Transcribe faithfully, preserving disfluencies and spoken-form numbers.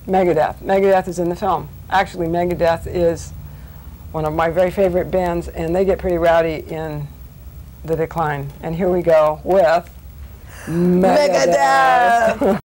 Megadeth. Megadeth is in the film. Actually, Megadeth is one of my very favorite bands, and they get pretty rowdy in The Decline. And here we go with Megadeth. Megadeth.